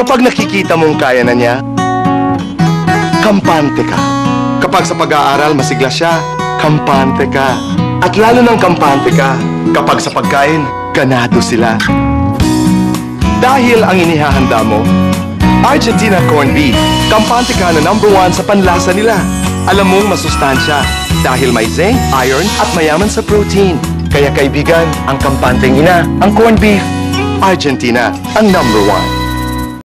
Kapag nakikita mong kaya na niya, kampante ka. Kapag sa pag-aaral masigla siya, kampante ka. At lalo ng kampante ka kapag sa pagkain, ganado sila. Dahil ang inihahanda mo, Argentina corned beef, kampante ka na #1 sa panlasa nila. Alam mong masustansya dahil may zinc, iron at mayaman sa protein. Kaya kaibigan, ang kampanteng ina, ang corned beef. Argentina, ang #1.